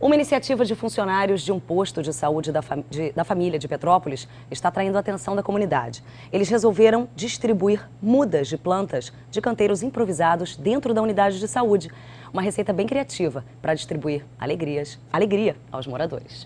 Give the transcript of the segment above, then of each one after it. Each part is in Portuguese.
Uma iniciativa de funcionários de um posto de saúde da família de Petrópolis está atraindo a atenção da comunidade. Eles resolveram distribuir mudas de plantas de canteiros improvisados dentro da unidade de saúde. Uma receita bem criativa para distribuir alegria aos moradores.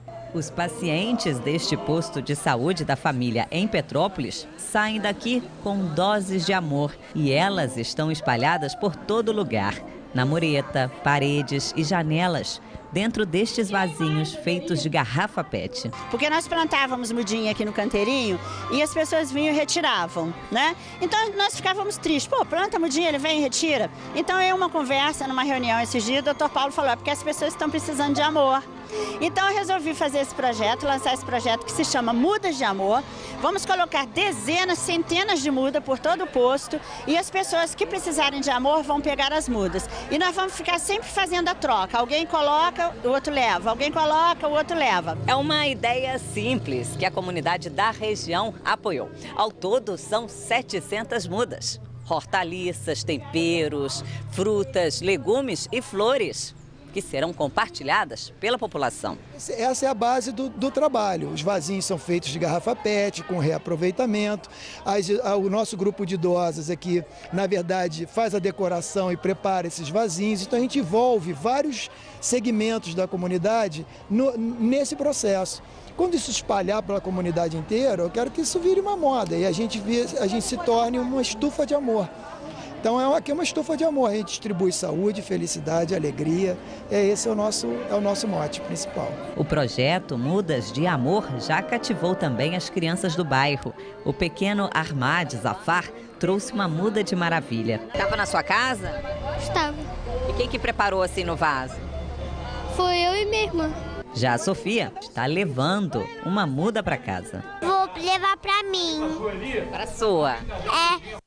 Os pacientes deste posto de saúde da família em Petrópolis saem daqui com doses de amor e elas estão espalhadas por todo lugar, na mureta, paredes e janelas, dentro destes vasinhos feitos de garrafa PET. Porque nós plantávamos mudinha aqui no canteirinho e as pessoas vinham e retiravam, né? Então nós ficávamos tristes. Pô, planta mudinha, ele vem e retira. Então em uma conversa, numa reunião esses dias, o Dr. Paulo falou, é porque as pessoas estão precisando de amor. Então eu resolvi fazer esse projeto, lançar esse projeto que se chama Mudas de Amor. Vamos colocar dezenas, centenas de mudas por todo o posto e as pessoas que precisarem de amor vão pegar as mudas. E nós vamos ficar sempre fazendo a troca. Alguém coloca, o outro leva. Alguém coloca, o outro leva. É uma ideia simples que a comunidade da região apoiou. Ao todo, são 700 mudas. Hortaliças, temperos, frutas, legumes e flores, que serão compartilhadas pela população. Essa é a base do trabalho. Os vasinhos são feitos de garrafa PET, com reaproveitamento. O nosso grupo de idosas aqui, na verdade, faz a decoração e prepara esses vasinhos. Então a gente envolve vários segmentos da comunidade nesse processo. Quando isso espalhar pela comunidade inteira, eu quero que isso vire uma moda e a gente se torne uma estufa de amor. Então aqui é uma estufa de amor, a gente distribui saúde, felicidade, alegria, esse é o nosso mote principal. O projeto Mudas de Amor já cativou também as crianças do bairro. O pequeno Ahmad Zafar trouxe uma muda de maravilha. Estava na sua casa? Estava. E quem que preparou assim no vaso? Foi eu e minha irmã. Já a Sofia está levando uma muda para casa. Vou levar para mim. Para sua? É.